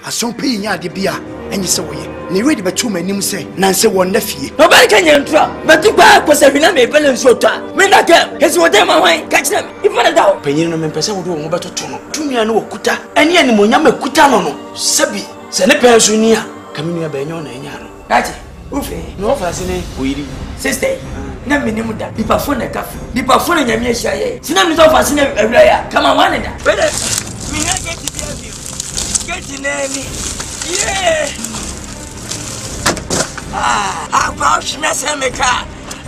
asompe nya de bia enyi se woye ne ready betu manim se nanse won na fie nobody can enter betu ba ko se hina me balance otwa me na ke hesi wo dem hwan ka kire me ifana da o panyin no me pese wo do wo betoto no tumia no okuta ene ani monyam akuta no no sabi se ne penso ni a kaminu ba enyo na enya no dachi ufe no fa se ne oyiri sister na minimu da nipa fo na kafu nipa fo na nyame ahia ye sina mi so fa se na awura ya come on one da wede mi na get bia bi get na mi yeah ba shmese me ka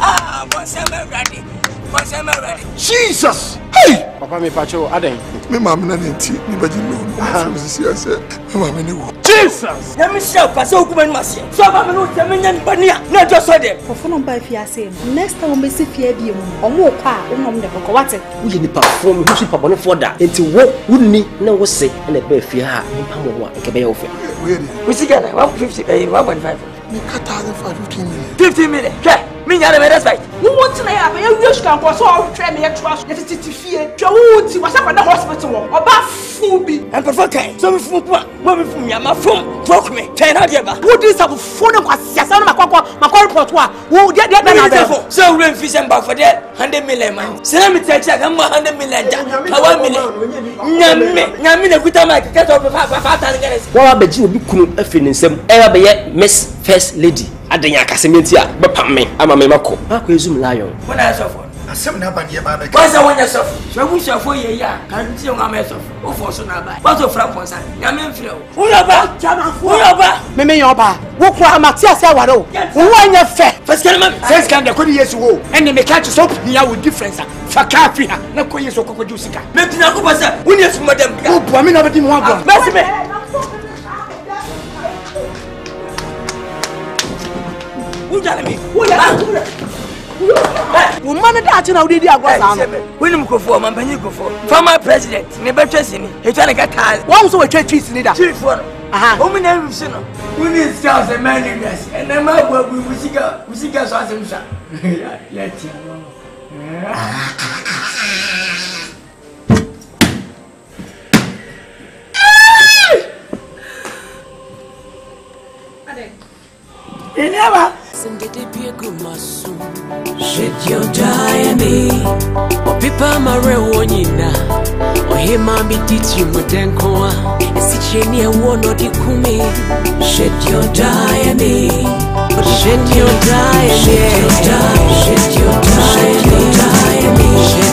Jesus! Hey! Papa me pacho aden. Me mama na nti ni baji no. Sisi me mama ni wo. Jesus! Na me show pass o kuma ni masie. So ba me no teme nya bania na jo so dem. Fofo no ba fi ase no. Next time we see fie bi mu. Omo kwa a wo de ko wate. Wo ye ni perform hu super bone for da. Enti wo wunni na wo se na ba fie ha ni pa mo wa nke be ya wo fie. We see Ghana 150 1.5. Me cut 15 million. 15 million. Yeah. Me nyare me respect. Wo want na ya ba ya wish kan ko so o try me ya twa so. Ya titi fie. Twa wo ti wa sha na hospital wo. Oba fu bi. En perfect kind. So me fu po. Mo me fu nya ma fu. Talk me. Tell na dia ba. Wo dis have fu na kwa siasa na makwa report wa. Wo dia na be. So we fish and back for that 100 million man. Say me tell check am 100 million ja. Ka 1 million. Nyame na kuta ma ka to fa ta ngere. Wa ba ji obi kunu afi ne nsam. E ba ye Miss First Lady. Adenya akasementi a bepam me ama me mako akwa ezum lion wona sofo asem na ba de ba be wasa wonya sofo so bu sofo ye ya kan ti o ngame sofo o fo so na ba waso fra ponsa nyame mfre o wona ba chama fo wona ba me yo ba wo kwa amati ase aware o wo anya fe first kan ma first kan da ko yesu wo enne me catch so ya wo difference fa ka fi ha na ko yesu kokko jusika me tina ko pasa woni yesu madam o bo me na be di mo agbo merci me me. Woman that na odi agwa When you go for man banyi go for former president ne betwesi ni e twa ne ka taa won so we twa tweet ni da chief for o me na rusi no we need scouts and managers and na ma gwa we musika so asem sha ya ti never Shed your diary, or people marry one yina, or him be teaching with Denkoa, and Sicheni and one or the Kumi. Shed your diary, shed your diary, shed your diary,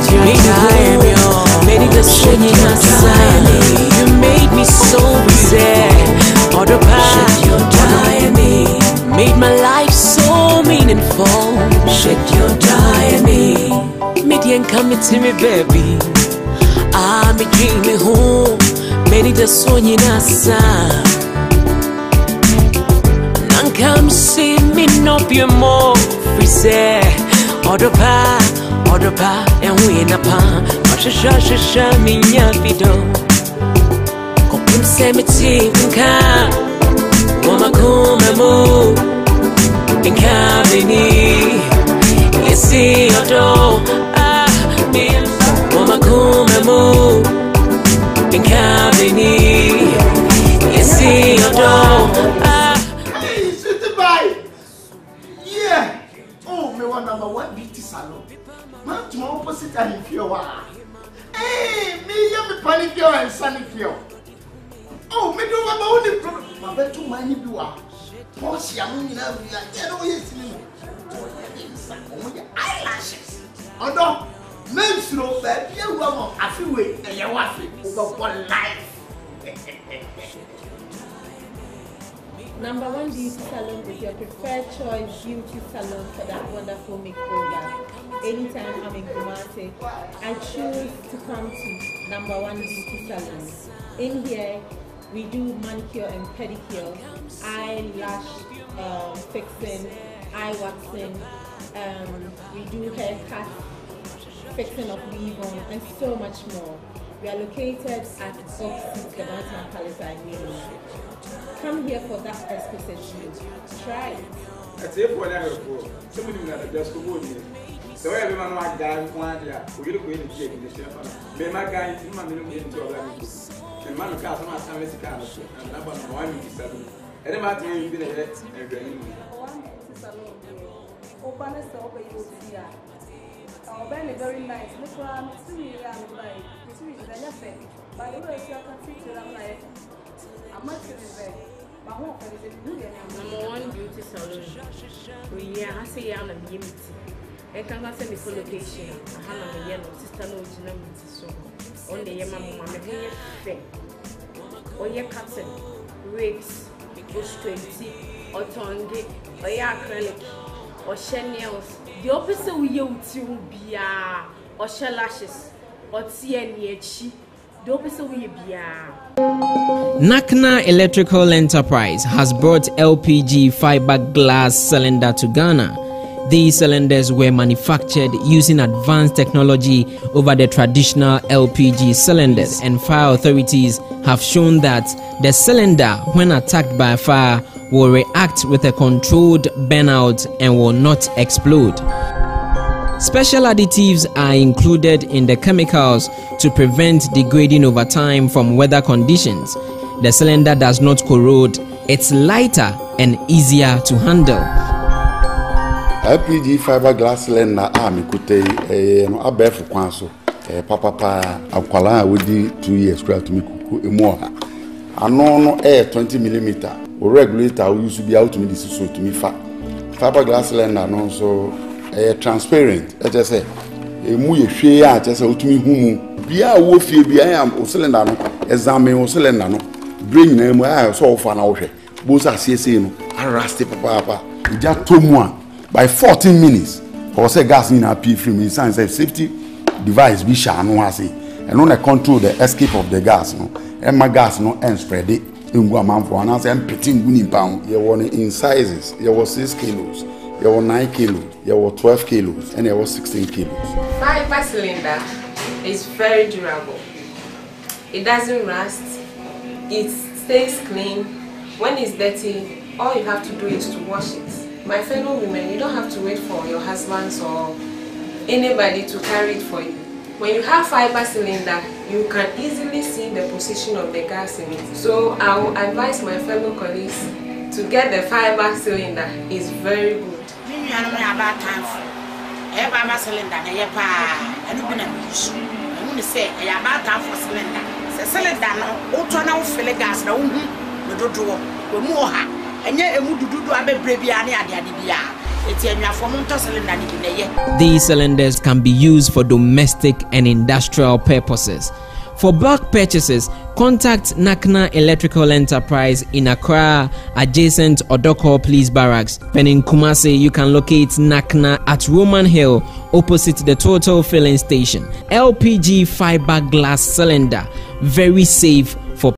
made it a shiny inside. You made me so sad, or the shed your diary. Made my life so meaningful. Shed your diary. Median coming to me, baby. I'm a dreaming home. Many the son in a son. None come see me, no be more. Free say, order pa, and we in a pan. Shasha, me, yapido. Come say me, tinka. Mama come move in cabini. You see your door. Mama come move in cabini. You see your door. Hey, sit by. Yeah. Oh, me one number one beauty salon. Man, to my opposite and if you are. Hey, me me panic you and sunny you. Oh, me do my only problem. My bed too many people are. Post young in every year. No, yes, eyelashes. Although, names no bad, you will have to wait and you want to over one life. Number one beauty salon is your preferred choice beauty salon for that wonderful makeover. Anytime I'm in Kumasi, I choose to come to number one beauty salon. In here, we do manicure and pedicure, eyelash fixing, eye waxing, we do haircut, fixing of weave on, and so much more. We are located at Oxford, the Mountain Palace, I mean. Come here for that exquisite view. Try it. That's it for that. Somebody that just go in. So everyone like guy one year. We look in the chef. They my guy in my minimum into a the man car some service car and number 157 and about to be the head and drain Open so you see our band very nice. Look around, see me around like see the nothing. By the way, you can see to them like I'm not very but home for the number one beauty salon. We are say I'm a unity. I can't send me for location. I have a yellow sister no generator so on the Yama Mamma fair. Or your cousin, wigs, bush 20, or tongue, or your acrylic, or shell nails. The opposite we you to be or shell lashes, or TNH. The opposite we be Nakna Electrical Enterprise has brought LPG fiberglass cylinder to Ghana. These cylinders were manufactured using advanced technology over the traditional LPG cylinders, and fire authorities have shown that the cylinder, when attacked by fire, will react with a controlled burnout and will not explode. Special additives are included in the chemicals to prevent degrading over time from weather conditions. The cylinder does not corrode, it's lighter and easier to handle. LPG fiberglass cylinder mikute no abefu kwanso papa akwala wodi 2 years kra to mikuku emu oha ano no 20 mm o regulator we use be out to me this so to me fiberglass cylinder no so transparent just say emu ye hwe a just say otumi humu bia wo fie bia am o cylinder no examine o cylinder no brain na emu a so ofa na wo hwe bo sa siese no arrest papa ja tomu a by 14 minutes or say gas in a pee free signs of safety device we shall no say and on control the escape of the gas no and my gas no and spread it in go man for and say pitting winning pound you want in sizes there was 6 kilos there were 9 kilos there were 12 kilos and there was 16 kilos. Fiber cylinder is very durable. It doesn't rust, it stays clean. When it's dirty, all you have to do is to wash it. My fellow women, you don't have to wait for your husbands or anybody to carry it for you. When you have fiber cylinder, you can easily see the position of the gas in it. So I will advise my fellow colleagues to get the fiber cylinder. It's very good. These cylinders can be used for domestic and industrial purposes. For bulk purchases, contact Nakna Electrical Enterprise in Accra, adjacent Odoko Police Barracks. When in Kumasi, you can locate Nakna at Roman Hill, opposite the Total Filling Station. LPG fiberglass cylinder, very safe for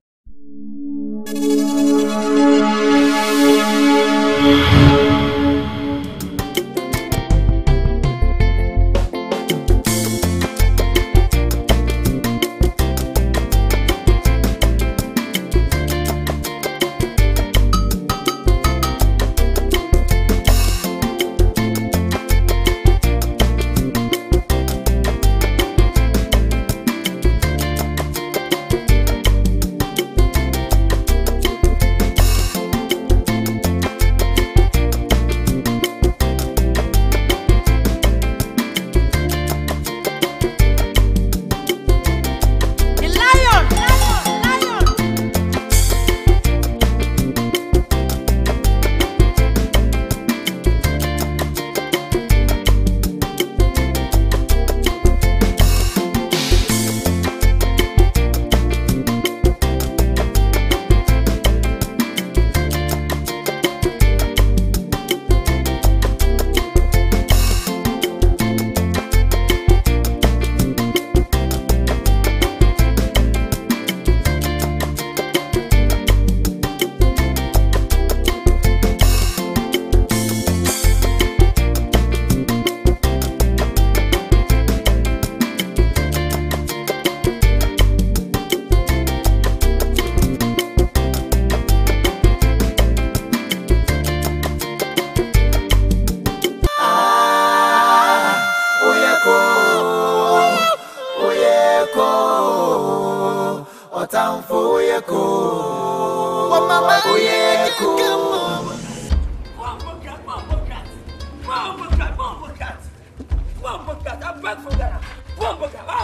mama. Oh yeah, cool. I beg for that. One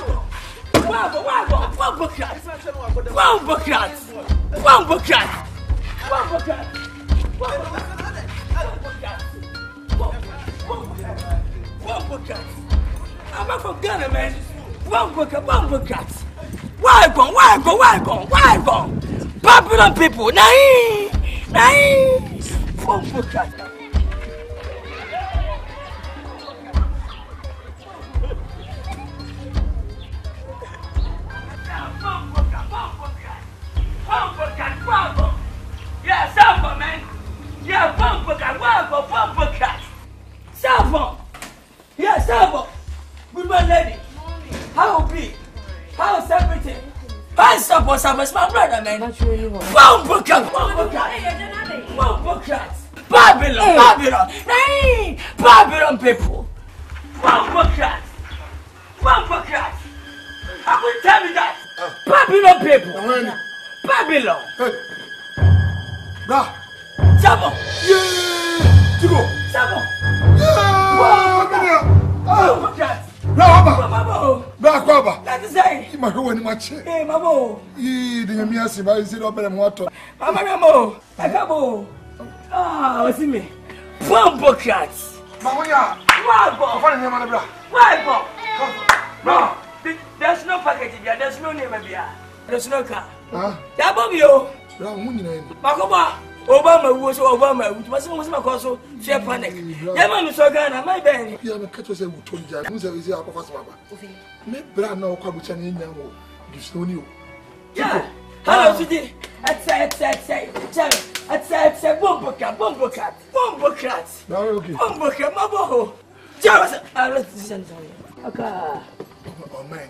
I'm not for Ghana, man. One bucket. Why go? Popular people, nine. One bucket. Yeah, Salvo, man. Yeah, one bucket. Salvo. Yeah, Salvo. Good morning, lady. How be? How's everything? How's Salvo? Salvo's my brother, man. One bucket. Babylon. Hey, Babylon people. One bucket. I will tell you that. Babylon people. Babylon. Bra. Sabo. Yeah. Tigo. Sabo. Yeah. Bra kwaba. That is it. Ma ho wani ma che. Eh, mamo. De nyami ase ba isi do bere mo ato. Mamo. Akabo. Ah, what's me? Bombo cats. Mamoya. Wago. Fa ni ma bra. Wago. No. There's no package here. There's no name here. There's no car. Huh? Ya bomio. Bra mu nyina ni. Makoba. Obama wo so Obama wo. Must makoso share panic. Ya ma mi so Ghana, my ben. Ya me kato se wuto nja. Mu se isi akofa so baba. Me bra na okwa bucha na nya wo. Disnoni o. Yeah. Hello Sidi. It's bombo cat. Na okay. Bombo cat, mabo. Just let's send for you. Okay. Oh man.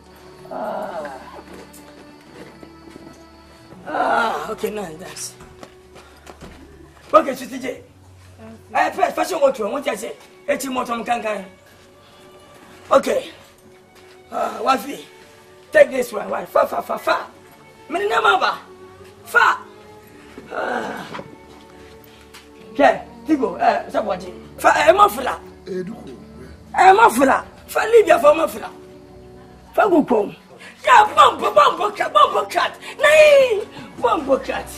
Okay, now that's. Okay, Sidi. I press fashion what you want to say. Eti motom kankan. Okay. Wafi. Take this one. Why? Fa. Many number. Fa. Okay. Tigo. Somebody. Fa. Mafla. Eduko. Mafla. Fa Libya for mafla. Fa go come. Yeah, bombo cat. Nay. Bombo cat.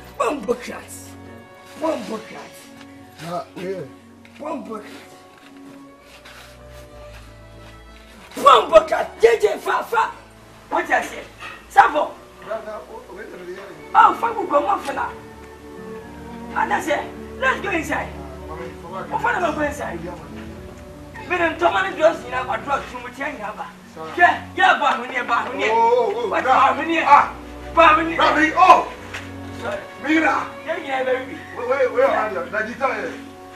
Ah, yeah. Bombo cat. JJ fa. What I say? Savo. Oh, Fabu go mafla. And I say, let's go inside. What am I going inside? We don't come and dress in our drugs from which I have. Yeah, Bahunia. What Bahunia? Bahunia. Oh! Sorry. Mira! Yeah, baby. Where are you? Najita.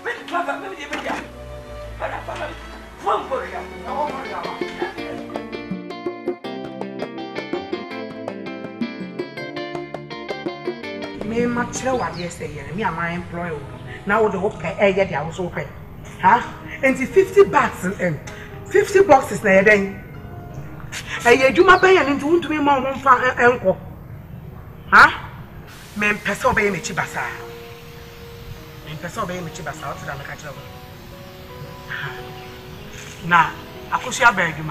Me machre what you say me am my employer. Now the work get the house open. Huh? And 50 bucks and 50 boxes na then. You do my pay and into me more one fan uncle. Huh? Men peso be me chibasa. Men peso be me chibasa out to the catch up. Na, akosia beduma.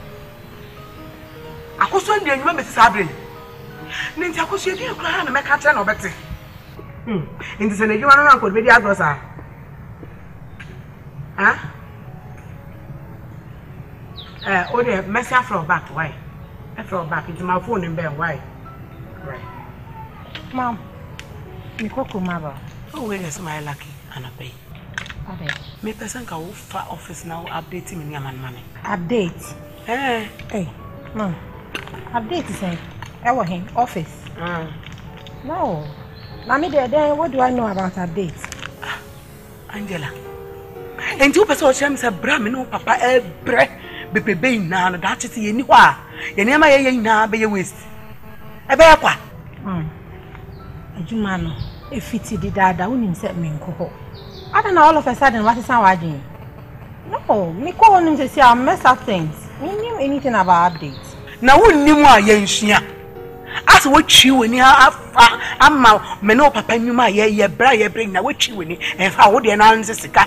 Akoso ndi enuma me sabre. Ninti akosia di akura na me catch na obete. Inti se na eduma no anko be di agrosa. Huh? Oh, the message from back. Why? From back into my phone in bed. Why? Right. Mom, you cook mama. Oh, where is my lucky and I pay? Me person ka ufa office now updating me money. Update? Hey, Mom. Update is in office. No. Mommy, then what do I know about update? Angela. And two person shame say bra me no papa be na no that is ye ni kwa. Ye na ma ye na be ye waste. E be kwa. Adwuma no e fiti di dada unim se me nko ho. I don't know all of a sudden what is our agenda. No, me ko onim se say I mess up things. Me knew anything about updates. Na wonnim a ye nhua. say what you when you ama me no papa nyuma ye bra ye bring na what you when and fa wo de na nse sika.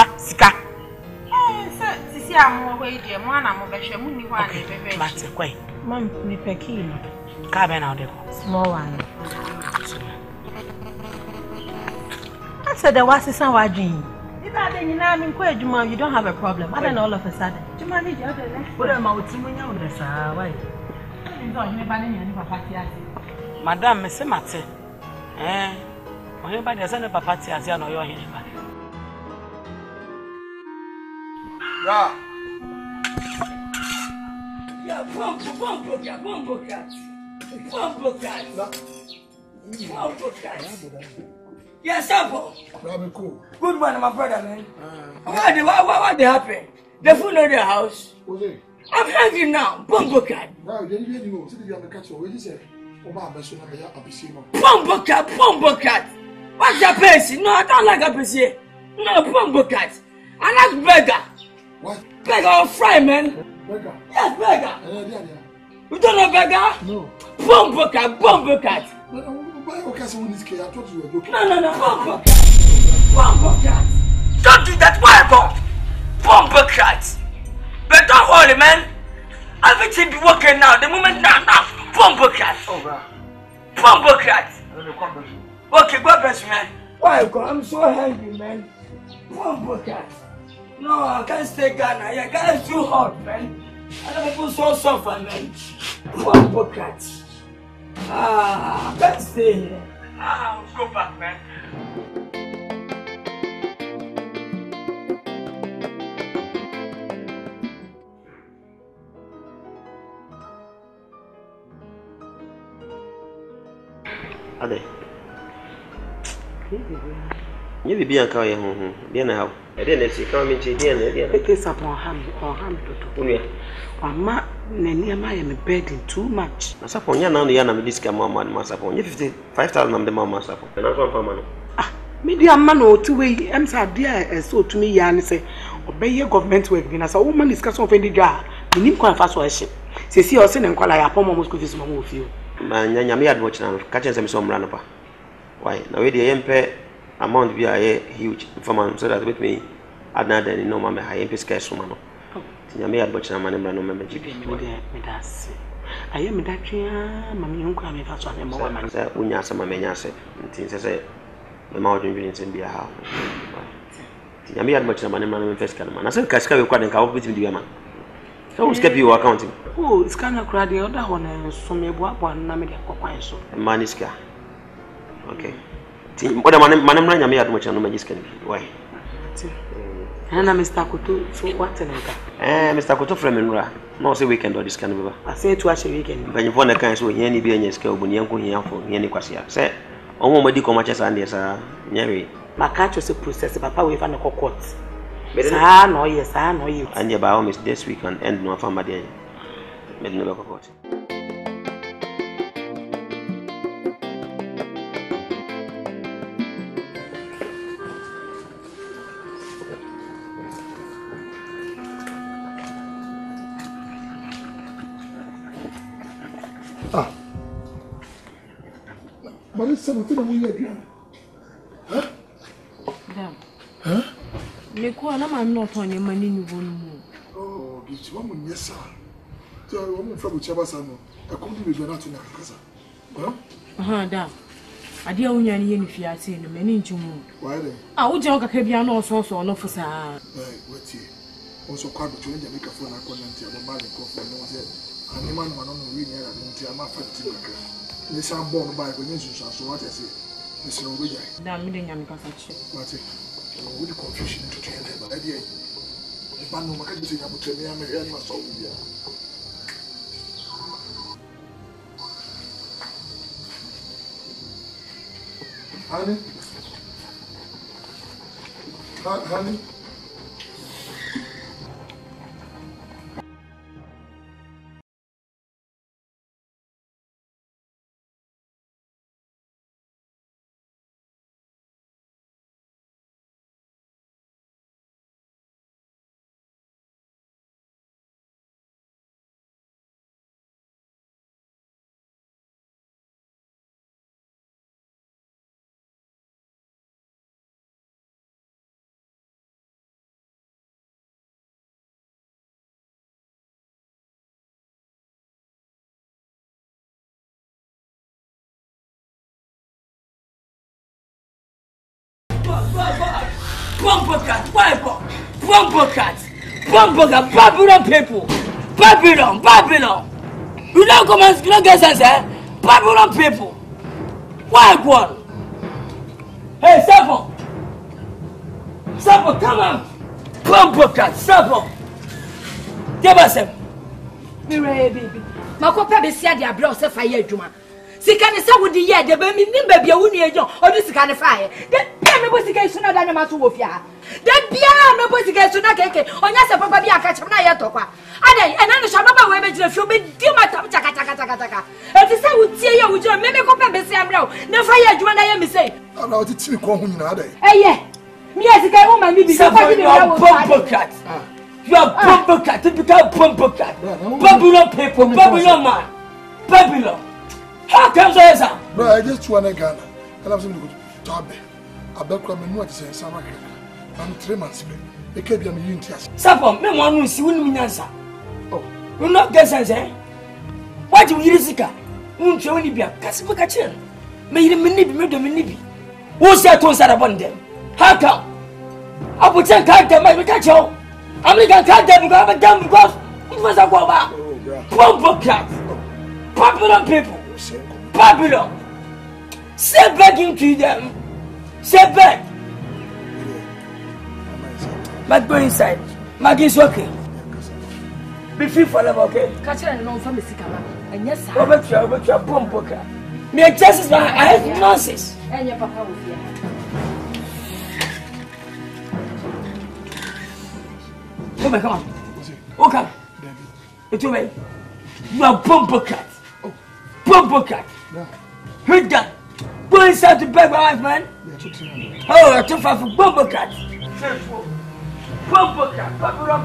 Sisi amu we de mo na mo be hwe mu ni ho ana be be. Mate kwai. Mam me peki no. Ka be na de small one. I said there was some wajin. If I didn't know me quite Juma, you don't have a problem. I don't know all of a sudden. Juma need the other left. What am I with you on the side? Why? Madam, Miss Mate. Anybody has any papati as you know your anybody. Yes, Apple. Cool. Good morning, my brother, man. What happened? The food in the house. I'm hungry now. Bumbo cat. Bumbo cat. What's your person? No, I don't like a person. No, bumbo cat. I like burger. What? Burger or fry, man. Burger? Yes, burger. You don't know burger? No. Bumbo cat. I thought you were joking. No. Bumbo cat. Don't do that, why, Bumbo cat. But don't worry, man. Everything be working now. The moment now. Bumbo cat. Bumbo cat. Okay, God bless you, man. Why, I'm so hungry, man. Bumbo cat. No, I can't stay Ghana. Yeah, Ghana is too hot, man. I don't people so suffer, man. Bumbo cat. I can't stay here. I'll go back, man. Ade. You be bien quand you bien how. E dey na si kan me che bien na dey. It is upon ham to. Unia. Mama na niema ya me burden too much. Na sapo nya na no ya na me diska mama ma sapo. Nya 55,000 na me mama sapo. Na so am no. Media man o two way am sa dia so to me ya ne say obeye government work bi na say woman discuss of any dwa. Minim kwa fa so ehye. Sesi o se ne nkwala ya pomo mo school fees mo mo fie. Ma nya me advocate na ka chen se me so mra no pa. Why? Na we dey yempe amount bi a huge for man so that with me another than no mama high MP scarce man. Nya me advocate na man mra no me jibi. Me das. Aye me da twa mama yonko am fa so na mo wa man. Say unya sama me nya se. Ntin say me ma odun bi ntin bia ha. Nya me advocate na man mra no me first kan man. Na say kaska we kwa den ka wo bitim di man. So skip your accounting. Oh, it's kind of crowded. Other one, so me boa na me dey kwakwan so. Maniska. Okay. Ti oda manem na nyame admo cha no magiska ni. Why? Na Mr. Koto so what nka. Mr. Koto from Nura. No say weekend or this can be. I say to a weekend. Banyi fo na kan so hia ni bi anya ska obuni yanko hia fo hia ni kwase. Say omo madi ko mache sa ndie sa nyawe. Maka cho se process papa we fa na court. Sa no yes, no you. And your bio miss this week and end no fama dey. Me no go court. But it's something we again. Huh? Huh? Neko na man not on your money you won. Oh, give you one yes, sir. So I want from Chabasano. I couldn't be not in a casa. Huh? Da. I dear only any if you are saying the many to move. Why then? I would joke a cabiano also no for sa. What's here? Also, quite between the make a phone. I couldn't tell the man and coffee. No, and the man who don't read here and tell my fatty. This I'm born by Venetian, so what I say. Miss Norwegian. Damn me, I'm going to What's it? With the confusion to train them, but I did. If I know my cousin, I would tell me I'm a real muscle. Honey? Bumpercat, why Bumpercat, Babylon people, Babylon. You don't come and you don't get sense, eh? Babylon people. Why one? Hey, Sapo, come on. Bumpercat, Sapo. Give us him. Mire baby. Makopa be sia dia bra o se fa ye adwuma. Sika ne se wodi ye de ba mi nim ba bia woni ejo. Odi sika ne fa ye. De bia me bo sika isu na da ne ma so wo fia. De bia me bo sika isu na keke. Onya se papa bia aka chem na ye tokwa. Adai ena no shaba ba we be jira fio be di matam chaka. E ti se wo tie ye wo jira me kopa be sia bra o. Ne fa ye adwuma na ye mi sei. Ana o ti timi ko hu nyina adai. Eye. Mi ye sika wo ma mi bi so fa di me bra wo. Bumpercat. You are Bumpercat, typical Bumpercat. Babylon people, Babylon man. Babylon. How comes there, sir? Bro, I just want to Ghana. And I'm saying, Tabe. I bet come and watch the summer. I'm 3 months ago. It can't be a million tears. Sapon, me one will see when answer. Oh, you not get sense, eh? What do you risk? Won't you only be a Casipachin? Made a minute. Who's that to say about them? How come? I would say, can't tell my catch you. I'm going to cut them because it was a guava. Bumpercat. Babylon people. Babylon. Say begging to them. Say beg. But go inside. Maggie's okay. Be free for them, okay? Catch her and no family sikama. And yes, sir. Over to your Bumpercat. Me a justice, I have nonsense. And your papa will fear. Come on. Okay. It's over. You are Bumpercat. Bumpercat. Hit that. Go inside to beg my wife, man. Oh, I took for Bumpercat. Bumpercat. Babylon.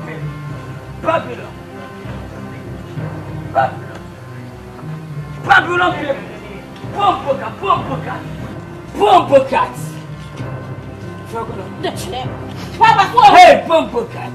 Babylon people. Bumpercat. Hey, Bumpercat.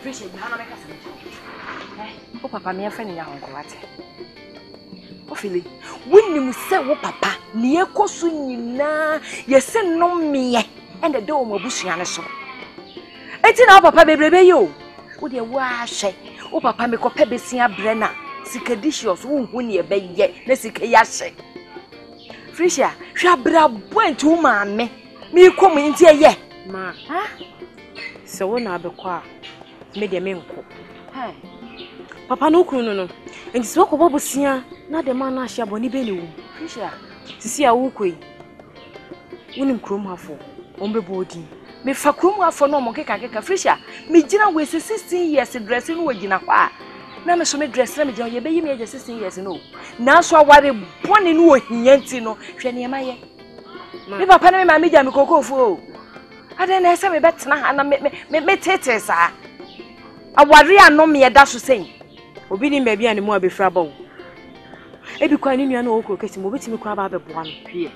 Appreciate you. Hana make us. Oh, Papa, me a friend in your uncle. Oh, Philly, when you say, oh, Papa, near Cosunina, you send no me and the dome of Bushiana. It's in our Papa, baby, you. Would you wash it? Oh, Papa, make a pebesia brenna. Sikadishos, who near bay yet, Nessicayashe. Frisha, Shabra went to mammy. Me come in here, yeah. Ma, so when I be quiet, made a milk. Papa no no. And it's what Bobo Sia, not the man I shall bonny belly. Frisha, to see a walkway. Winning chrome half for, ombre body. Me fa chrome for no monkey cake, Frisha. Me dinner with 16 years in dressing with dinner. Now, so me dress, let me tell you, baby, me just 16 years no. Now, so I worry, one in who yentino, Shania Maya. Me papa me ma me jam koko fo. Ade na ese me betena ha na me tete sa. Aware anom me da so sen. Obi ni ba bia ne mu abefra ba wo. E bi kwa ni nua na okro kesi mo betimi kwa ba beboa no hwe.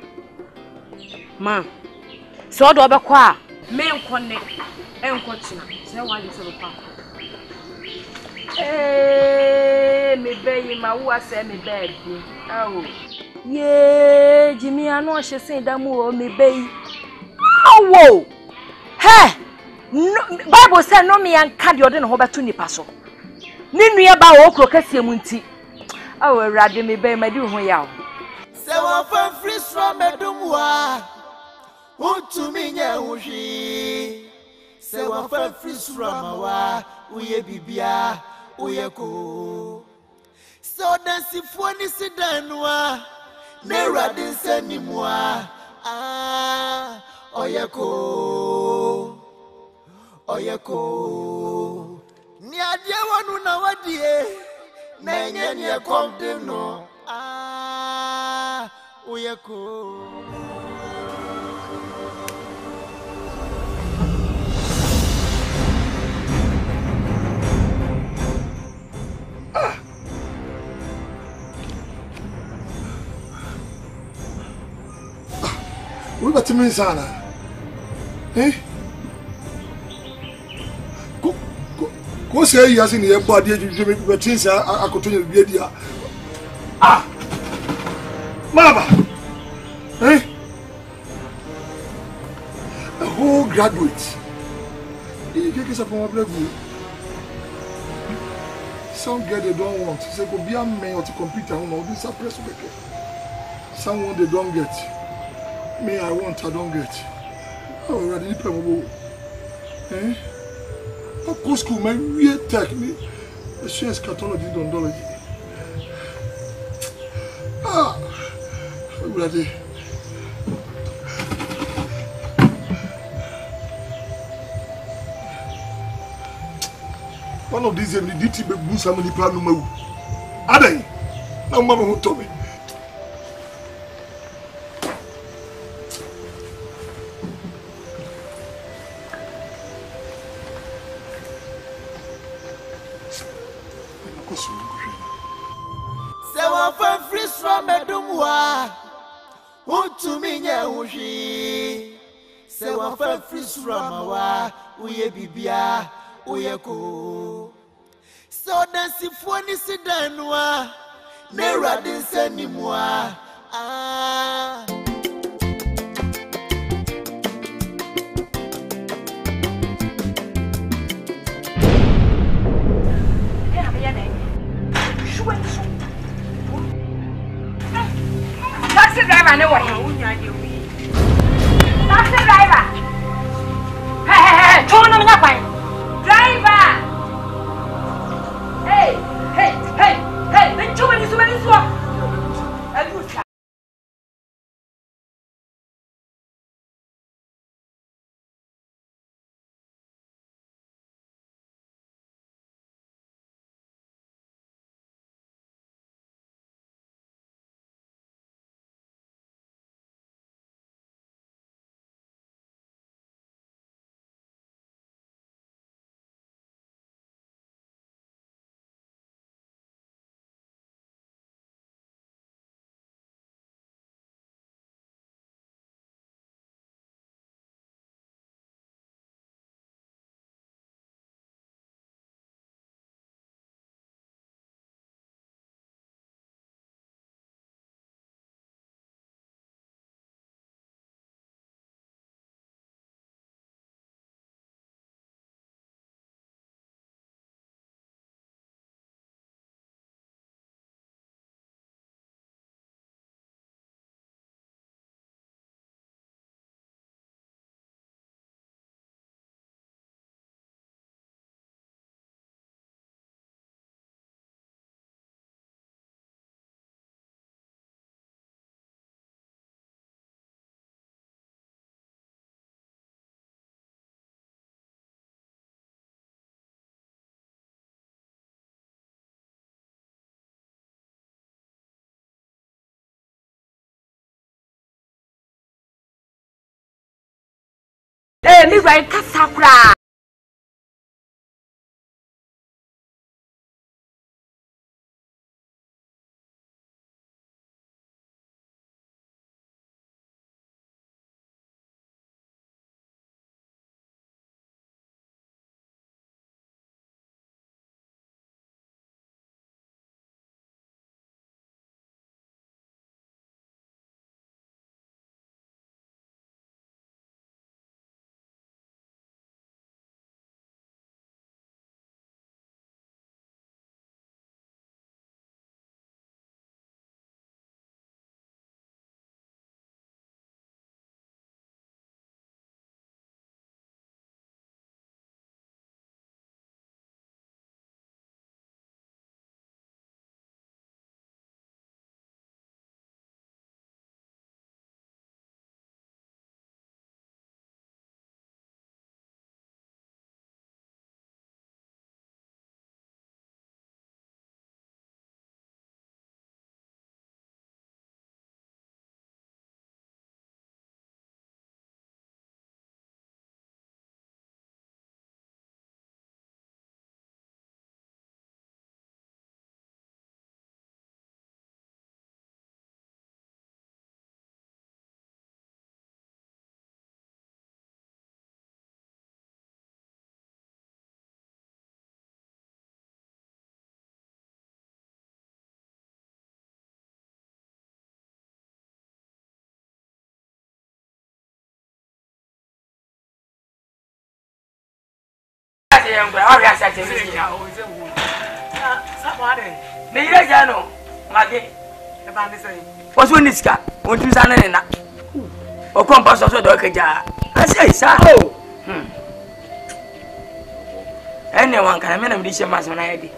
Ma. So do obekwa me nkonne enko china. Se wa je so pa. Me be ma wo ase me be bi. Awo. Ye Jimmy ano she say da mu o me be. Awo. He. No Bible say no me anka de ode no ho beto nipa so. Ni nua ba wo okro kasie mu nti. Awo Awurade me be ma di ho ya o. Se wa fa free from medumwa. Unto me nya hwi. Se wa fa free from wa. Uye bibia, uye ko. So dance for ni sidanwa. Nera din seni mwa. Oyeko. Ni adie wanu na wadie. Na enye ni ekomdim no. Oyeko. We got to mean sana. Eh? Go say yes in the body, you change. I continue to be there. Mama! Eh? A whole graduate. You get up on my blood. Some girl they don't want. Say go be a man or to compete on all this press. Someone they don't get. Me, I want, I don't get. Oh, already pay. Eh? I go school, my real technique. The science cartology, dondology. Already. One of these days, the DT be boost how many people know. Are they? Now, Mama who told me. Se wa fa free from medumwa. Unto me nya hwi. Se wa fa free from wa. Uye bibia, uye ko. So dance for ni sidanwa. Nera din seni mwa. Taxi driver, no way. Taxi driver. Hey, turn on the driver. Hey, then too many so. me right kasakra. What's when this guy? Won't you sign in that? Or compass also dog a jar. I say, sir. Anyone can make a dish of my idea.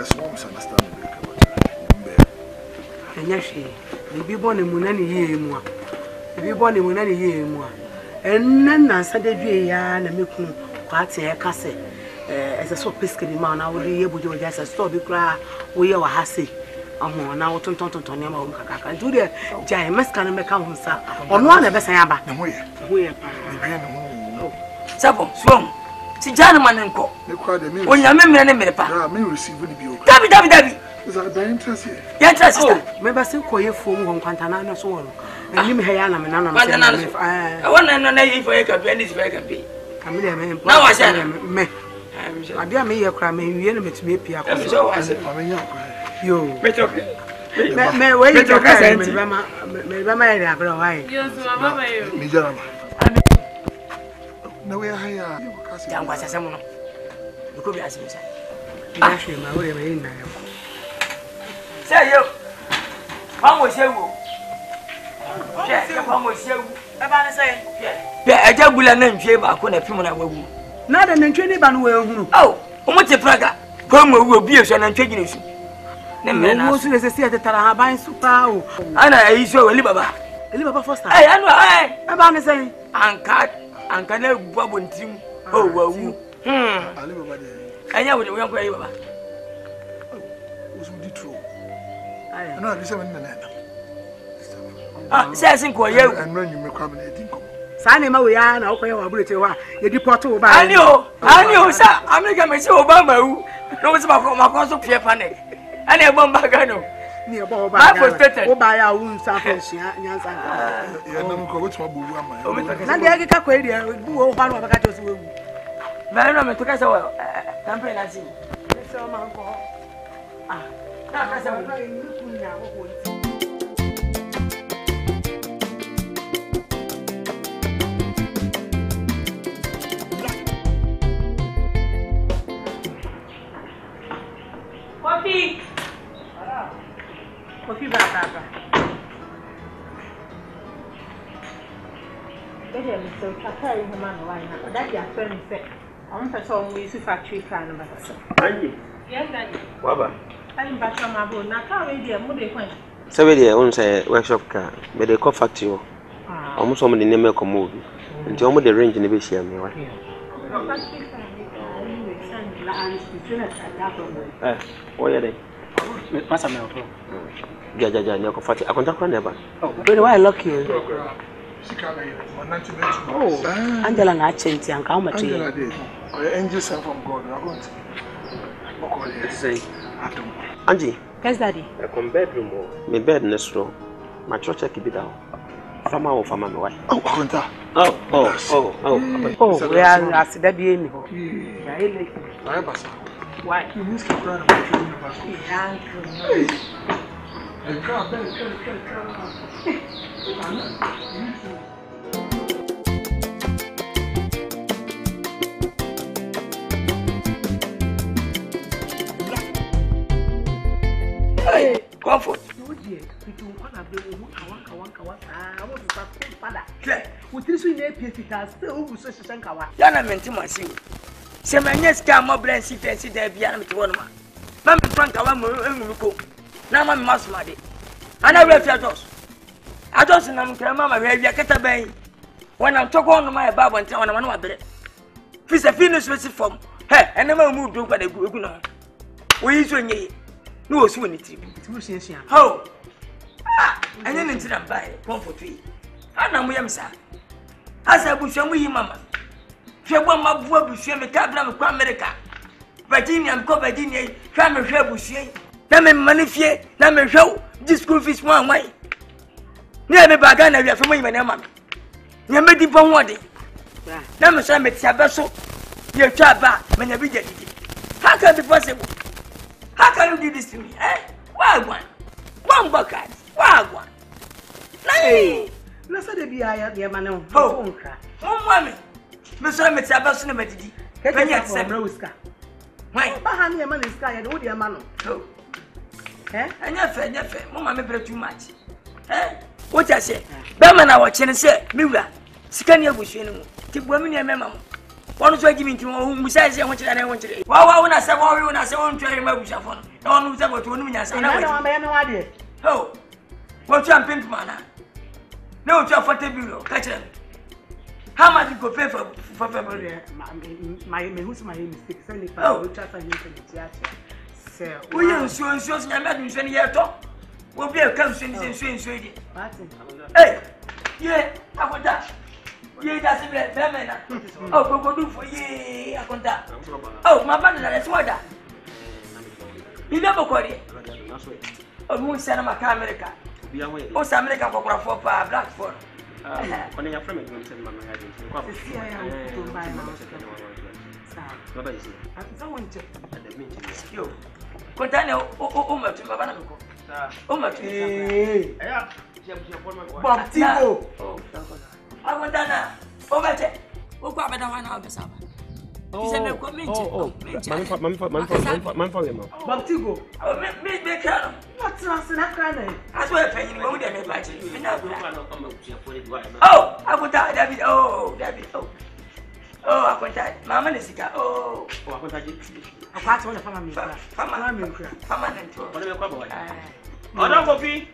And yes, you be born in Munani year more. You be born in Munani year more. And then I said, and a milk party a cassette. As a soap pisking man, I will be able to just a store cry. We are hassy. I'm now to Tonton do the giant mascan and become himself. On one of us, I am back. We are Sabo, swim. See, gentlemen and co. When you remember any minute, I may receive the bill. Debbie. Is that the interest here? Yes, maybe I still call you for one Quantana so on. And you may have an I want to know if I can be any vacancy. Now I said, I dear me, your crime, you enemy to me, Pia. So I said, you may wait your cousin, Mamma. No, we are here. Young was a someone. You could be asking me. Actually, my way in there. Say you. How was you? How was you? About to say, yeah, I just will name Jaba when a few months. Not an entry ban will. Oh, what's a praga? Come will be a son and taking you. Never knows as I see at the Tarahabai Super. Anna, you saw a Libaba. A Libaba Foster. I know. About to say, and cat. And can I bubble team? Oh, well, you. I know what we are going about. Was with the true. I know this one. Ah, says in Koya, and when you make cabinet. Sign him away, and I'll pay our British. You deport over. I know, sir. I'm making myself Obama. No, it's about my cost of Pierre Panic. And a bomb bagano. Near Bob, I was better. By our own samples. Not the agriculture quadia, who will find what I got you. Madame, to us well. Campaign, I see. Ah, that's Coffee. Coffee back. So, Chaka in the man, why not? That's your friend said. I'm for some ways to factory kind of a yes, Daddy. Waba. I'm back from my boat. Now, how are you? What do you want? So, we own a workshop car, but they call factory. Almost some of the name of movie. And John with the range in the Bishia. What are they? Jaja, I contact never. But why lock you? Oh, Angela na chenti anka how much? Angela did. Or angel sent from God. We are going to say, Angie. Yes, Daddy. I come bedroom. My bed in the store. My church keep it down. Fama or fama my wife. Oh, Akonta. Oh, we are as the baby. Why? You need to cry Hey, comfort. No dear, we don't want to be I want to start father. We three so in APS still so Shankawa. Yana mentimasi. Se manye ska mo blend si fancy there bia na meti wonoma. Ma me franka wa mo enwuko. Na ma me masuma de. Ana we fi ados. Ados na mkra ma ma we bia keta ben. Wana ntoko no ma e ba bonten wana ma bere. Fi se fi no speci form. He ene ma mu do kwa de egu no. We iso nye. No osu woni ti. Ti wo hia. Ho. Ah, anya ne ntira mbae comfort wi. Ana mo yam sa. Asa bu hwemu yi mama. Hwebo ma bu abuhwe me ka bra me kwa America. Virginia ko Virginia, hwa me hwe abuhwe. Na me manifie, na me hwe di school fees mo anwan. Ni me baga na wi afemo yi me na mama. Nya me di pon wode. Na me sha me tia beso. Ye twa ba, me nya bi jadi. How can it be possible? How can you do this to me? Eh? Why one? One bucket. Why one? Nay. Na sa de bia ya ma na ho. Mama. Me so me tia beso na me didi. Penya se broska. Why? Ba ha na ma na ska ya de wo de ma no. Eh? Anya fe. Mama me bre too much. Eh? What I say? Ba ma na wo chene se mi wura. Sika ni abuhwe ni mu. Ti bo mi ni emema mo. Wonu so gimi nti wo musa se ho chira na ho chira. Wa una se wo una se wo ntwa ma abuhwa fo no. Na wonu se go to wonu nya sa na wa. Na ma ya na wa de. Ho. Wo twa pimp mana. Na wo twa fote biro ka chira. How much you go pay for February? My who's my mistake? Send it for you. Trust me to the theater. Sir, we are so you made me send here to. We'll be a council in Sweden. Hey, yeah, I want that. Yeah, that's a bad man. Oh, go do for ye. I want that. Oh, my brother, that's what that. You never call it. Oh, who send my America? Oh, America for Blackford. When you're from it, you tell Mamma, I David. Oh, I contact Mamma Nessica. Oh, I contact you. A part of the family. Permanent. Oh, don't copy.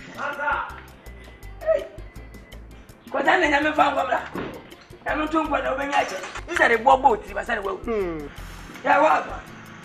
What I never found. I'm not talking about the Benyacha. Is that a boat? If I said, well, yeah, what?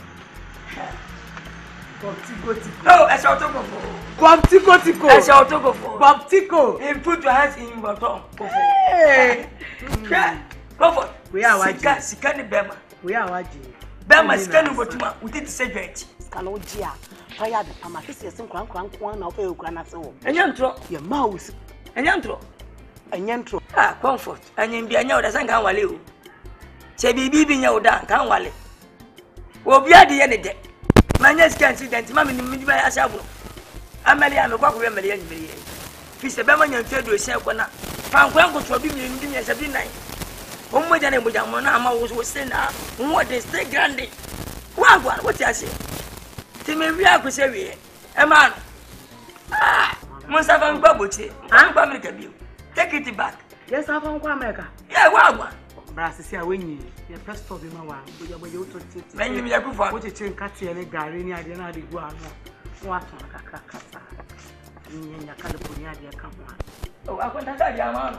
Oh, I shall talk of Baptico. I shall talk of Baptico. And put your hands in your tongue. Hey, comfort. We are watching. Sikani Bema. We are watching. Bema Sikani Botuma, we did say great. Scanogia. Fire the Pamakis and Crank of Ukrana. And Yantro, your mouse. And Yantro. And Yantro. Ah, comfort. And in Biano, the San Canwale. Say, be your down, Canwale. Well, be at the end of the day. My next accident, Mammy, me by a sabble. Amelia, I'm a quack with a million. Mr. Beman, you tell yourself when I found Uncle for being in as every night. One way than a Mona was saying, what they stay grande. What I say? Timmy, we are Kusevi. A man. Ah, must have a bubble tea. I'm coming to you. Take it back. Yes, I'm from America. Yeah, one. Brass, I win you. Your first of him, with your auto ticket. When you are good for what you think, Cathy and a Gary, I didn't know the guano. What a cacasa. In your California, come on. Oh, I want to tell you, man.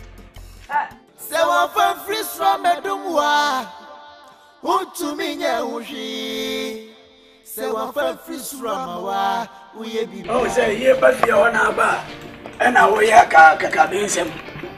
So often free from a dumwa. Who to me, Yahushi? So often free from a wa. We be. Oh, say, ye, but you're on our bar. And I will yak a cabin.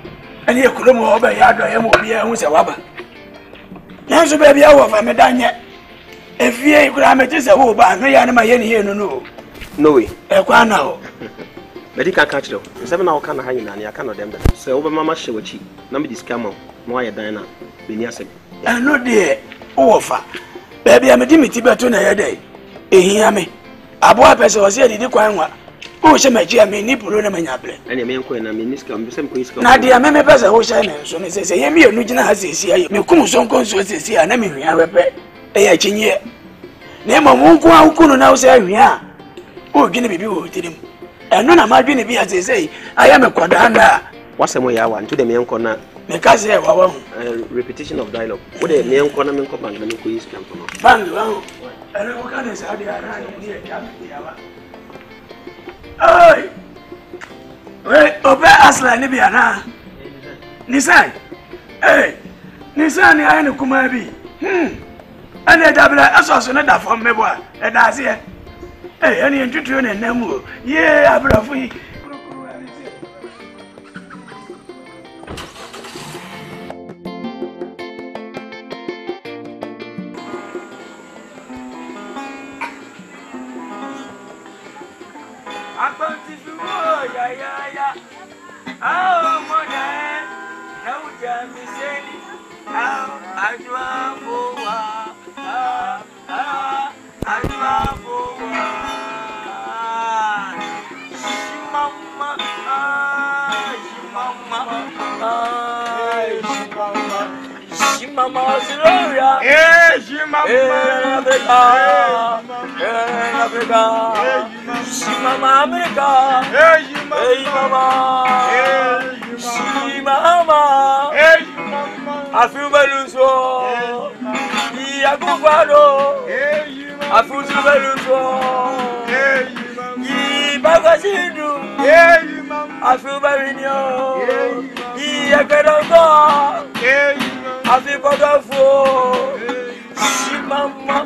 Any a Kurum over Yard, I am will be who's a wabber. Now, so baby, I will find Medania. If you could have just a whole band, no, I'm here, no. No way. A quano. Medical catch though. 7 hours can hang in and I cannot them. So over Mamma Shewachi, Namby Scammo, Moya Dina, Benias. I know, dear. Offer. Baby, I'm a dimity betuna a day. Hear me. A boy person was here, the Quanwa. Oh, she may jeer me, nipple on a manable. And a man queen, I mean, this can be some quiz. Nadia, Mamma Pesa, who shine, so they say, Yami, Nugina has this year. You come so conscious this year, and I mean, I repeat. A chinny. Name of Munko, who couldn't now say, yeah. Oh, Guinea be with him. And none of my Guinea be as they say, I am a quadranda. What's the way I want to the main corner? Because they were repetition of dialogue. What a main corner and command the quiz come from. Bang, and I can't say, I ran near Captain. Oh, wait, obey us like Nibiana. Nissan, hey, Nissan, I know Kumabi. And a double assassinate from Meboa, and I say, hey, any intuition and Nemo, yeah, I brought free. I feel very so. I go I feel very so. I feel very new. I feel wonderful. Mama,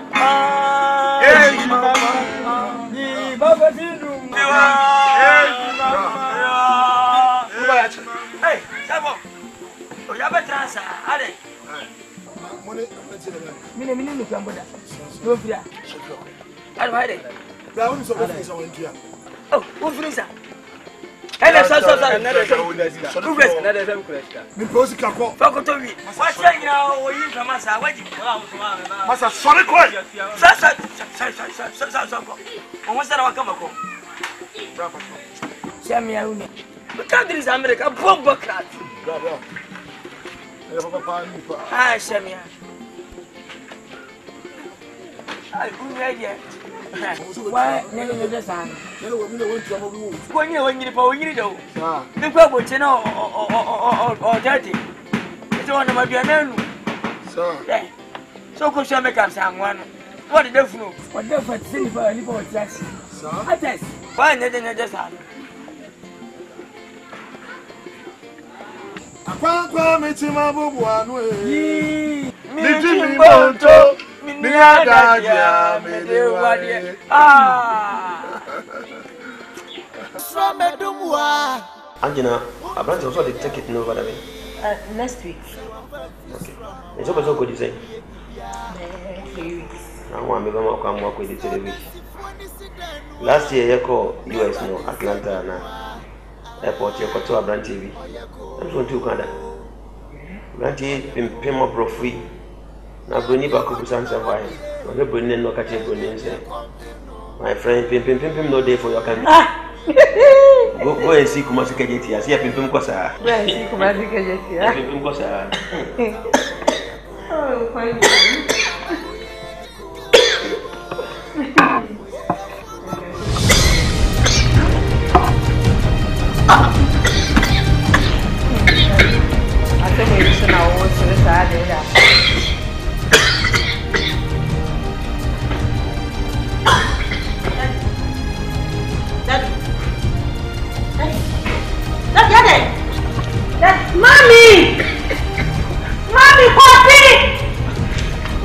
hey, Sabo. Oh, you better answer. Are money, minute, Cambodia. No fear. I'm hiding. Oh, who's Lisa? Another what's now? You come as I wait. Massa, sorry, almost I come home. Sammy, the country is America, bomb crack. Hi, Sammy. I couldn't read yet. Why, never the sun? When you power, you know, the problem, you know, or dirty. It's one of my piano. So, could you make up someone? What did you know? What difference in for any more dress? I test. Why, nothing at the sun? I can't meet him above one way. Angela, I plan to also take it over the way. Next week. Okay. It's always so good to say. 3 weeks. I want to come work with it to the week. Last year, I called US, no, Atlanta, na airport, you got to a brand TV. I'm going to Canada. Brand TV, pay more profit. Now, Bruni Baku Sansa Vine. I'm not bringing no catching Bruni. My friend, Pim, no day for your country. Go and see Kumasi Kajeti. I see a Pim Kosa. Where is Kumasi Kajeti? Pim Kosa. Oh, fine. I think it's now what's the side. Mommy! Mommy, coffee!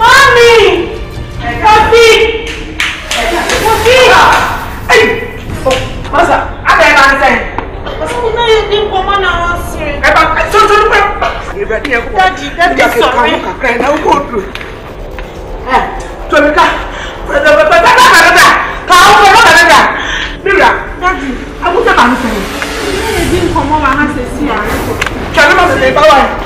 Let me sorry. Now go through. Tomika. Daddy, I want to answer. I didn't come over and say, see, can you say, bye?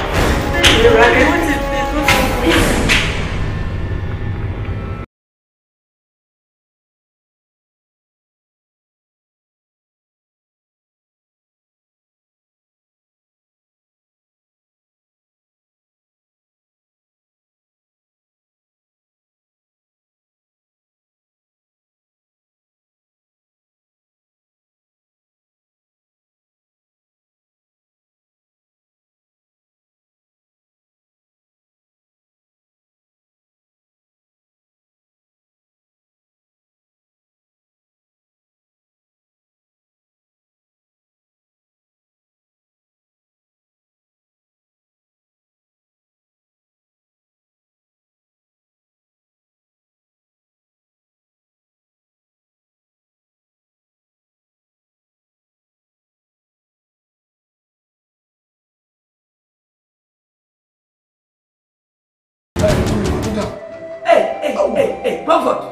Hey, comfort.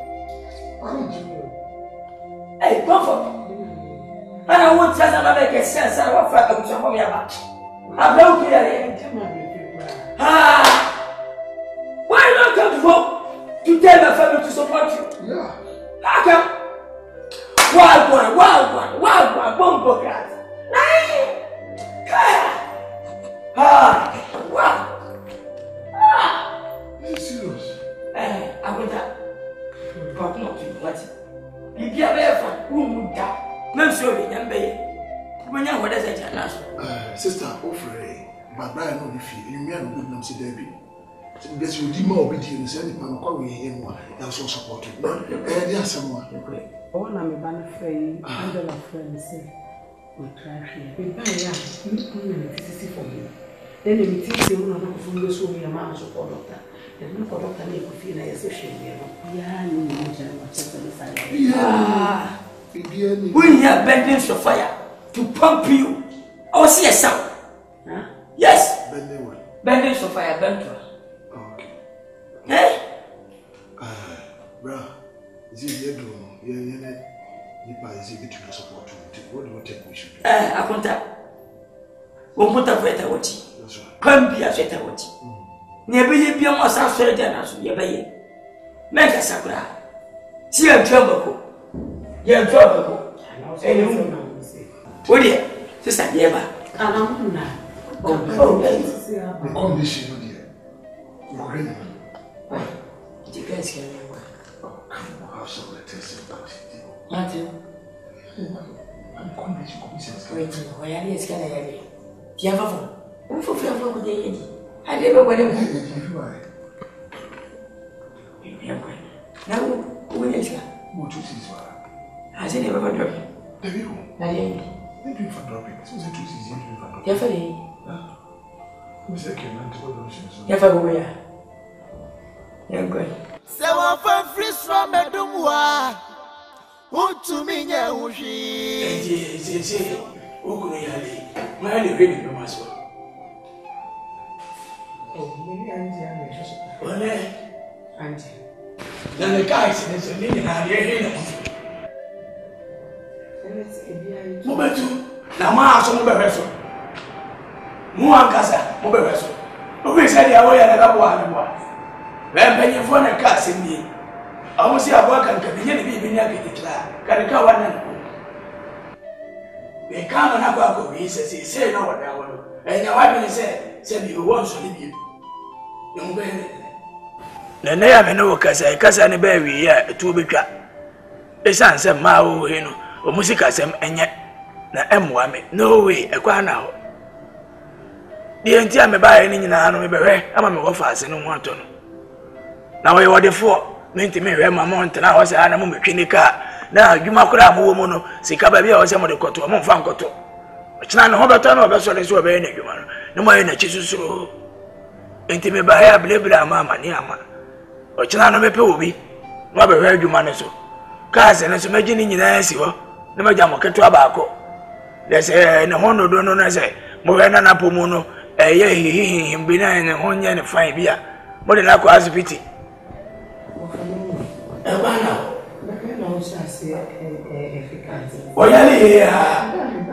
Hey, comfort. And I want to make a sense. I want to come from your back. I'm not here. Why not come home to tell my family to support you? Yeah. How come? Wild one, bomb grass. Wow. Is it serious? I want that. But not to what? If you have ever who that, no, sorry, young baby. When you what is it, Sister, offering, but Brian, no, if you mean good, no, see, Debbie. Because you did more obedience, and I'm calling him one, and so supporting. There's someone. Oh, I'm a banner and a friend say, we try here. We buy for me. Then we teach him one of those who are man support doctor. And look for Dr. Nick feel like a social media. We have bendings of fire to pump you. Oh, see a sound. Yes. Bendings of fire, bent. Okay. Hey? Bro, is it you do? You is it to support you? What do you think we should do? I contact. Won't put up with a watch. Come be a better watch. Never you be almost after the answer. You bay. Make a sakura. See a trouble. You're trouble. Oh, dear. Sister, never. I'm not. The condition, dear. You guys can have some letters about it. Martin. I'm coming to wait, where are you? Can I have it? You have a phone? Who for fear of the lady? I never whatever. Now, who is that? What is this? Has he never dropped it? The view. I didn't. Thank you for dropping. This is a 2 season. Definitely. Who's that? Never go here. You're good. So I'm free from a dumwa. Who to me, yeah, who she? Who could I have? My really must work. Oh, maybe Auntie. Then the guys in the million are here. Mobetu, Nama, some vessel. Muancasa, Mobeso. Who said the away and a one? Then paying for a cast in me. I will see a work and convenient to be near the class. Can I go one? They come and have a go. He says, he said, no one. And your wife said, you want to leave you. No, the name of no Casa and Berry, yeah, 2 big cat. A son said, Mao, or Musicasm, and yet, M1, no way, a qua now. The entire me buy any in an army, I'm a fast and one ton. Now I order 4, meant to me, my mountain, I was an animal mechanic car. Now you might have a woman, see Cababy or some of the cotton, among Fancoto. It's not a whole ton of us, so it's over any human. No more in a chisu. Ain't me by a blabla, mamma, Niama. Or Chinano Mepobi, Mother heard you manaso. Cousin is imagining in Nancy, no Majamo Catuabaco. There's a no one don't know, say, Morena Napomono, him benign and one and fine beer. More than I could ask pity. Oh, yeah,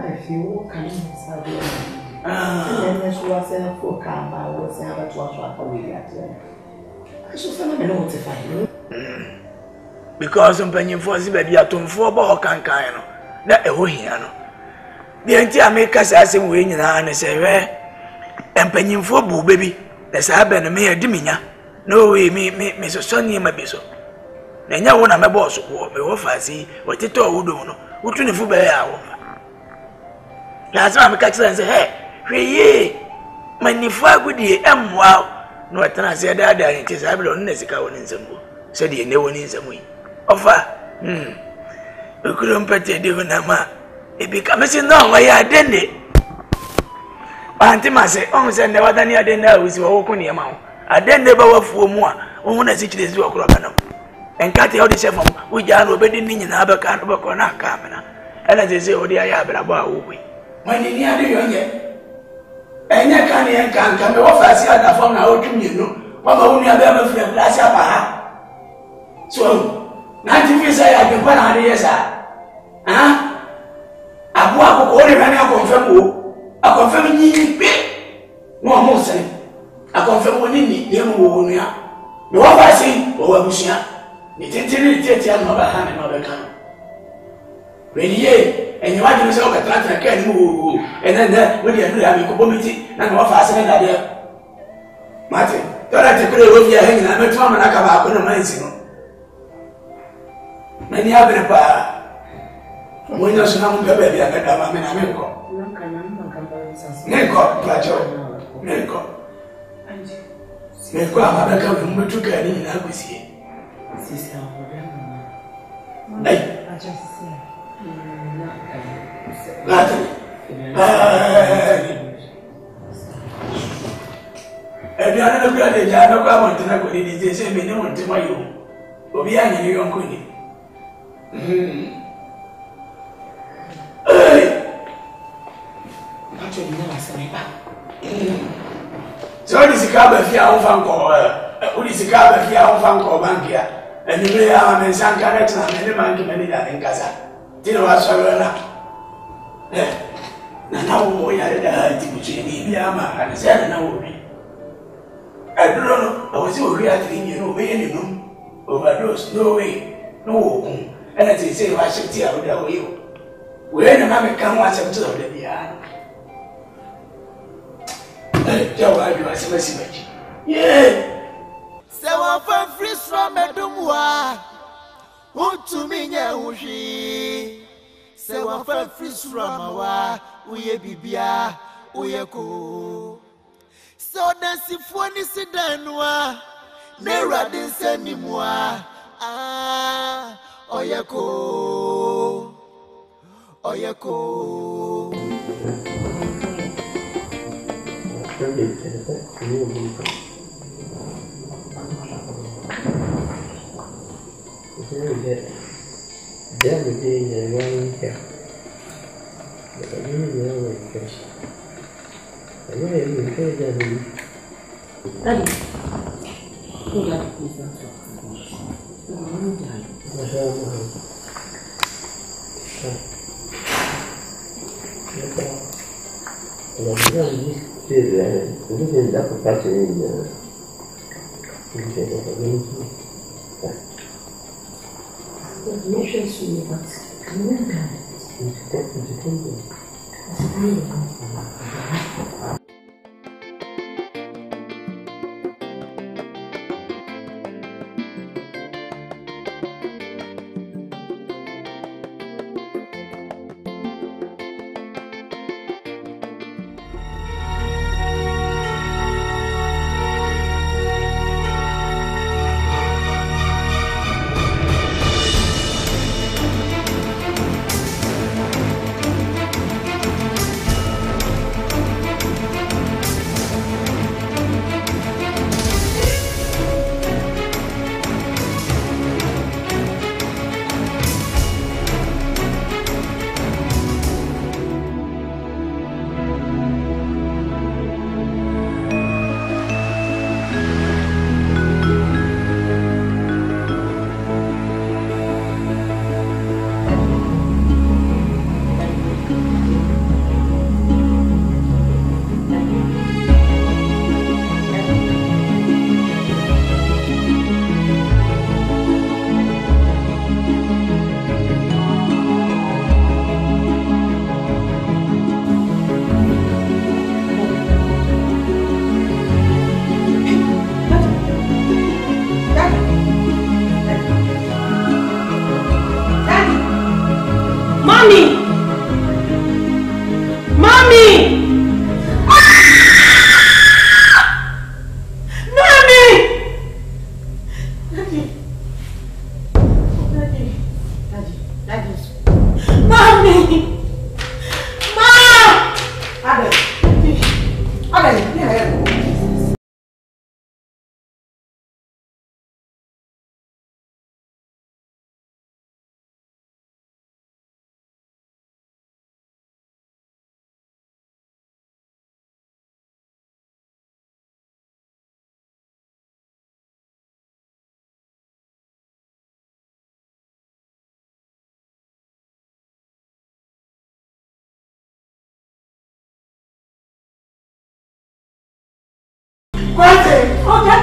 because I'm paying for the baby at home for about can kind of that a wheel. The entire make us as a wing and say, and paying for boo baby. That's happened to me a dimina. No way, me, Mr. Sonny, my biso. Then you want my boss, me offer, see what it all would do. Who to the food by hour? Last time I catch and say, hey, my nifa good ye, wow. No, I can't say that it is I don't necessarily in some way. Said you no one in some way. Offer, we couldn't put a divina. It becomes no, why I didn't it. Auntie Massey, almost and never done your dinner with your open amount. I then never work for more, when I see this work. And cut out the chef from which I will be in another kind of a corner camera. And as they say, oh, dear, I have about we. When you near the young yet, and I can't come off as I have found out to you. What only I ever feel last up. So, 90 years I can put on the yes, huh? I walk only when I confirm. I confirm you no more say. I confirm when you know no I say or Bushia. The tension of a hand and other kind. Ready, and you want to say, I can move, and then when you have a community, and what I said that there. Martin, don't have to play with your hanging. I'm a trauma like about economizing. Many have been a bar. When you're surrounded by baby, I got a man. Neko, Plato, Neko. Neko, I'm coming to get in and with you. I just say, and the other brother, I don't want to know what it is. They say, me no one to my own. But we are in your uncle. So this is a car if you are on call. Who is a car if you are on call bank here? And you may have a son character and any man to many that in Gaza. Didn't was so enough. Now we are the Yama and said, no, I don't know. I was so reacting, you know, any room. Overdose, no way, no. And as they say, I should tell you. When a man can watch him to the piano. Yeah. So I'm free from a dumwa. Who to me, Yahushi? So I'm free from a wa. Uye bibia, uye ko. So that's if one is a danwa. Never did send me moi. Ah, oyako. Oyako.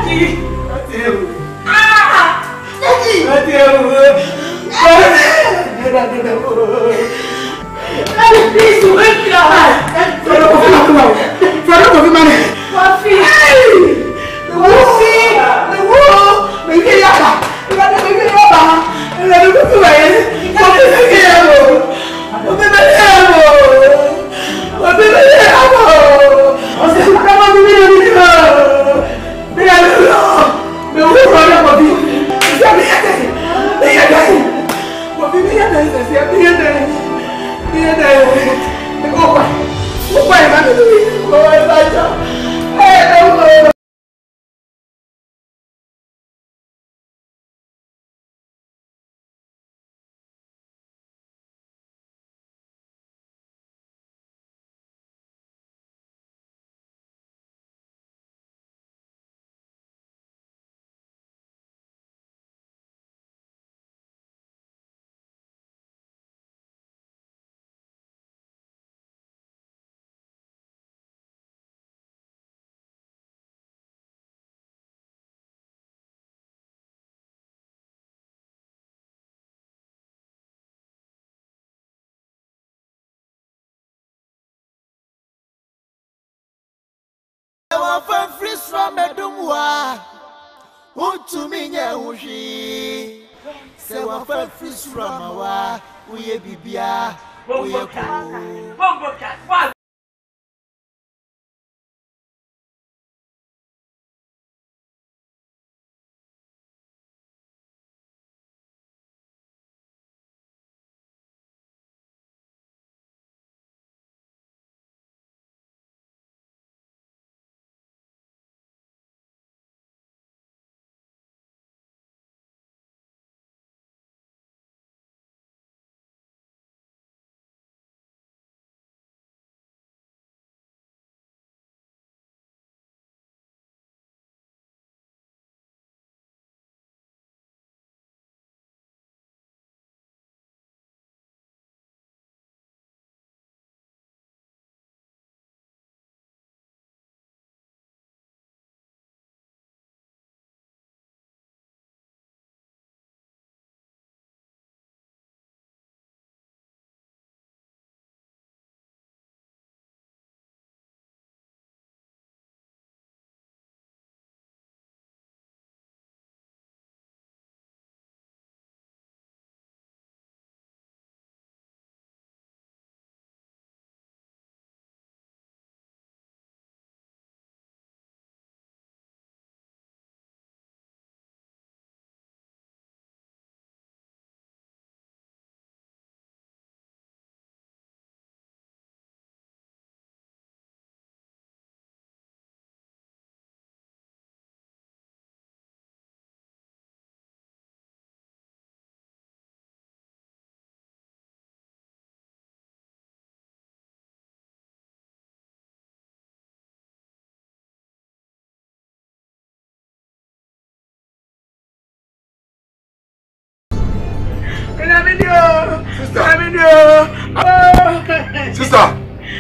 Sister.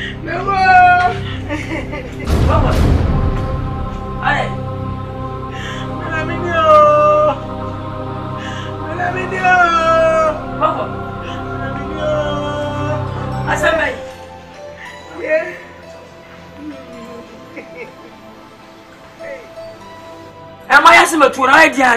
Am I asking to an idea?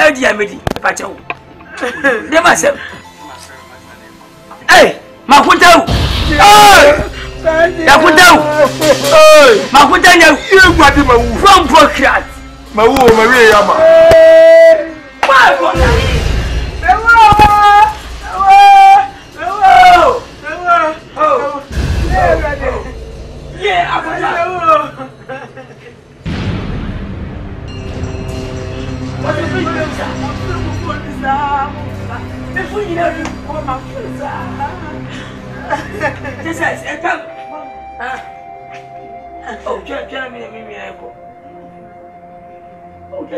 Hey, Makuntau! Makuntau! Makuntau! You got him from Procrat! Maria Yama. This is a come. Oh, tell me, oh,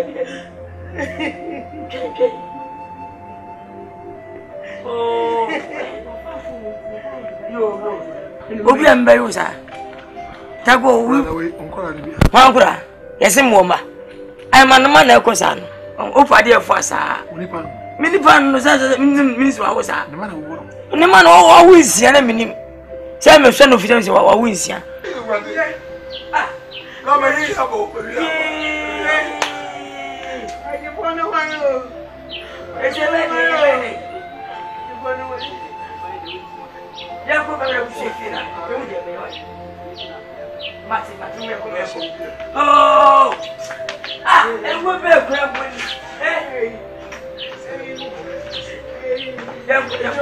Obi ambayo sa. Tago wi. Wankura. Yesi mwomba. I'm a man of course. Oh, dear, for sa. Minipan no say means wa wosa. Ne man o wins ya na minim. Say me hwe no fitan say wa wins ya. Ah, come here abo. Aje bona wa yo. Ejele ni. Bona wa. Ya ko ba ku shefina. Yo je be wa. Mati me ko me ko. Oh! Ah, e wo be kura boni. Eh. Yeah.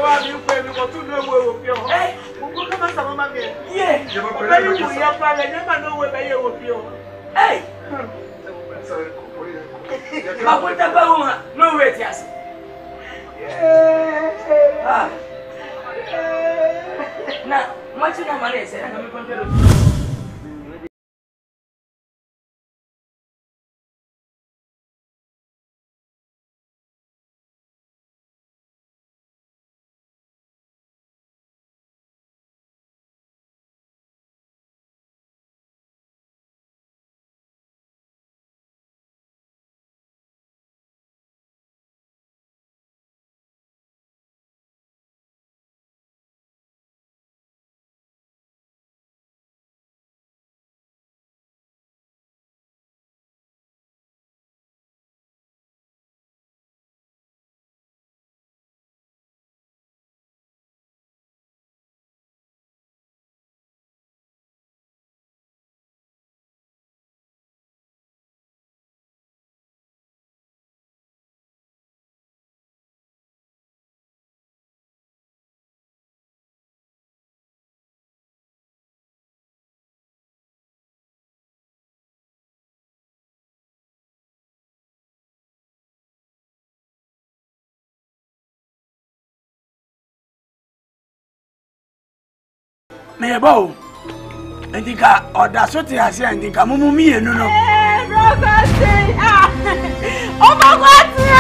Mebo, ndika oda so te ase ndika mumu mienu no. Rogosi. Omakwati.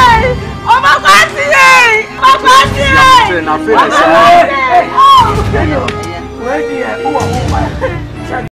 Na fe sa. Where dey o wa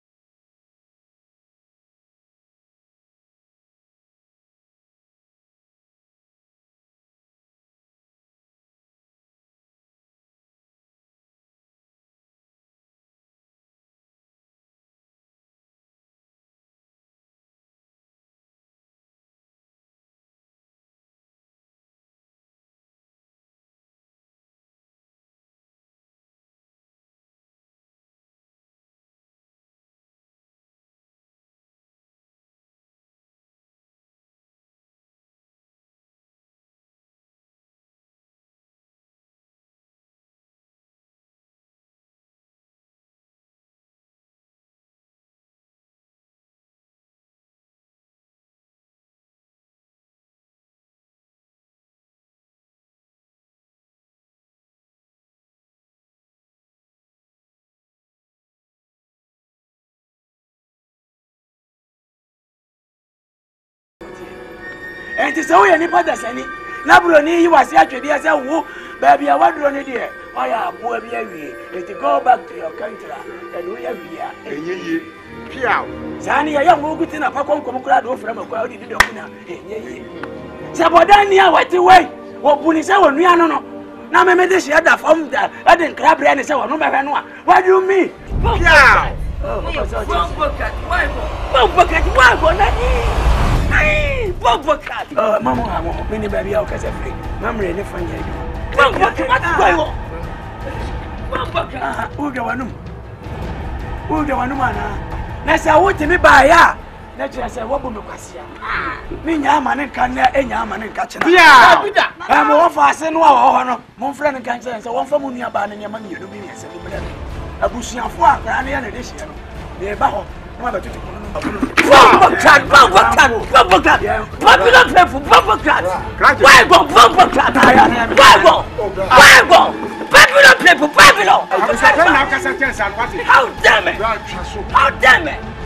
enti se wo ye nipa dasani na bro ni yi wase atwede ya se wo ba bia wadro ne de o ya abo abi awie enti go back to your country and we abia enyeyi piao sani ya mo guti na pakon kom kura do ofra makwa odi de kuna enyeyi se bodan ni awati we wo buni se wo nua no no na me de she da fam da adin krabre ne se wo no ba hwe no a what do you mean piao why go na Hey, Bobokat. Mama, many baby out as a free. Mamma, and if I hear you. Bobokat. Who the one? Nasa, what to me by ya? That's I said, what will you see? Minya man can there any man in catching. Yeah, I'm one for us and one. Mon friend can say, so one for money about any money you do me as a bushing of work, and the addition. The baho. Popular people, Bobokat. Why go Bobokat? Why go? Popular people, Babylon. How damn it! How damn it!